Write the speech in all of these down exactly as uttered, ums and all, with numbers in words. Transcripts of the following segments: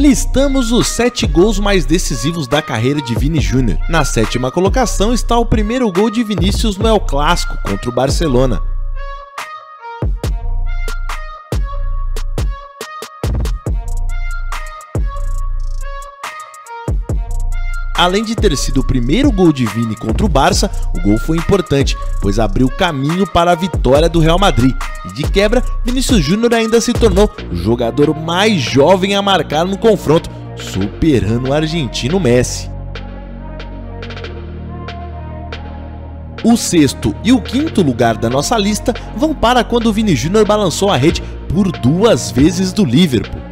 listamos os sete gols mais decisivos da carreira de Vini Júnior. Na sétima colocação está o primeiro gol de Vinícius no El Clássico contra o Barcelona. Além de ter sido o primeiro gol de Vini contra o Barça, o gol foi importante, pois abriu caminho para a vitória do Real Madrid. E de quebra, Vinícius Júnior ainda se tornou o jogador mais jovem a marcar no confronto, superando o argentino Messi. O sexto e o quinto lugar da nossa lista vão para quando o Vini Júnior balançou a rede por duas vezes do Liverpool.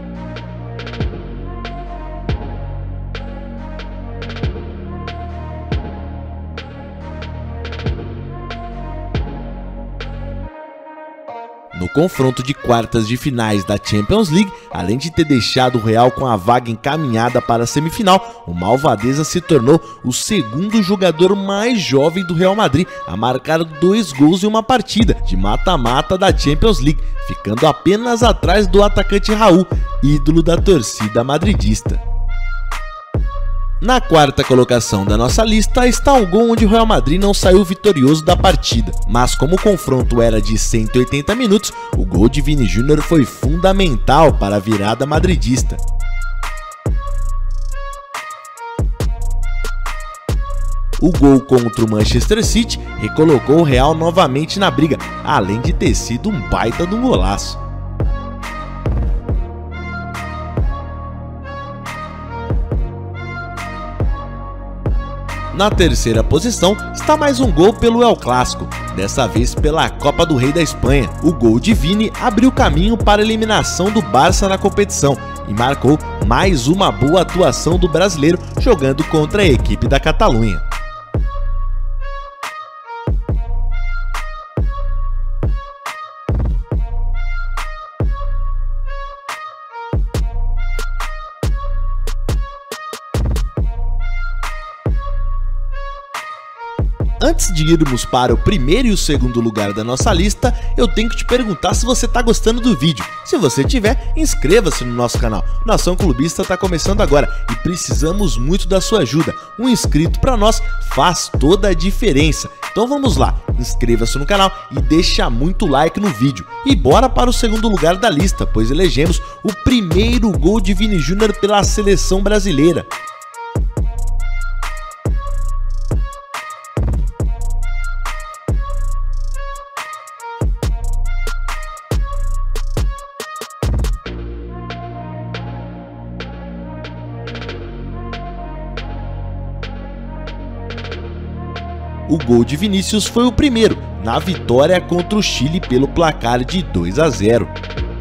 No confronto de quartas de finais da Champions League, além de ter deixado o Real com a vaga encaminhada para a semifinal, o malvadeza se tornou o segundo jogador mais jovem do Real Madrid a marcar dois gols em uma partida de mata-mata da Champions League, ficando apenas atrás do atacante Raul, ídolo da torcida madridista. Na quarta colocação da nossa lista está o gol onde o Real Madrid não saiu vitorioso da partida, mas como o confronto era de cento e oitenta minutos, o gol de Vini Júnior foi fundamental para a virada madridista. O gol contra o Manchester City recolocou o Real novamente na briga, além de ter sido um baita de um golaço. Na terceira posição está mais um gol pelo El Clássico, dessa vez pela Copa do Rei da Espanha. O gol de Vini abriu caminho para a eliminação do Barça na competição e marcou mais uma boa atuação do brasileiro jogando contra a equipe da Catalunha. Antes de irmos para o primeiro e o segundo lugar da nossa lista, eu tenho que te perguntar se você está gostando do vídeo. Se você tiver, inscreva-se no nosso canal. Nação Clubista está começando agora e precisamos muito da sua ajuda. Um inscrito para nós faz toda a diferença. Então vamos lá, inscreva-se no canal e deixa muito like no vídeo. E bora para o segundo lugar da lista, pois elegemos o primeiro gol de Vini Júnior pela seleção brasileira. O gol de Vinícius foi o primeiro, na vitória contra o Chile pelo placar de dois a zero.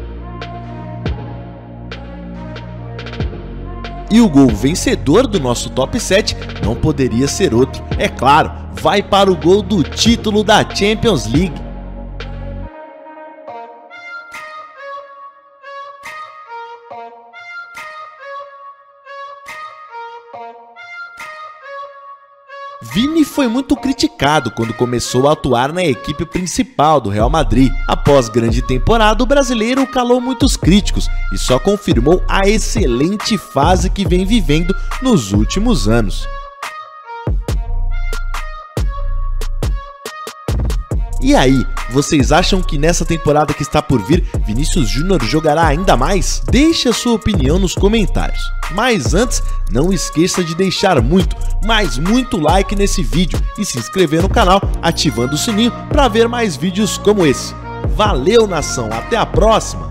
E o gol vencedor do nosso top sete não poderia ser outro, é claro, vai para o gol do título da Champions League. Vini foi muito criticado quando começou a atuar na equipe principal do Real Madrid. Após grande temporada, o brasileiro calou muitos críticos e só confirmou a excelente fase que vem vivendo nos últimos anos. E aí, vocês acham que nessa temporada que está por vir, Vinícius Júnior jogará ainda mais? Deixe a sua opinião nos comentários. Mas antes, não esqueça de deixar muito, mas muito like nesse vídeo e se inscrever no canal, ativando o sininho para ver mais vídeos como esse. Valeu, nação! Até a próxima!